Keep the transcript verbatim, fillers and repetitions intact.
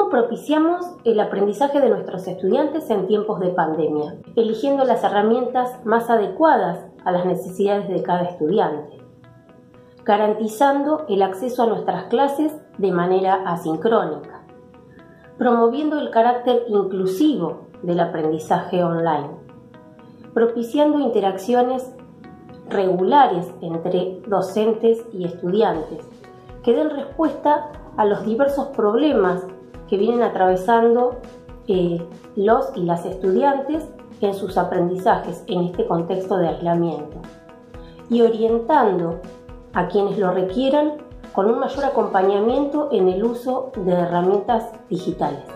¿Cómo propiciamos el aprendizaje de nuestros estudiantes en tiempos de pandemia? Eligiendo las herramientas más adecuadas a las necesidades de cada estudiante, garantizando el acceso a nuestras clases de manera asincrónica, promoviendo el carácter inclusivo del aprendizaje online, propiciando interacciones regulares entre docentes y estudiantes que den respuesta a los diversos problemas que vienen atravesando eh, los y las estudiantes en sus aprendizajes en este contexto de aislamiento, y orientando a quienes lo requieran con un mayor acompañamiento en el uso de herramientas digitales.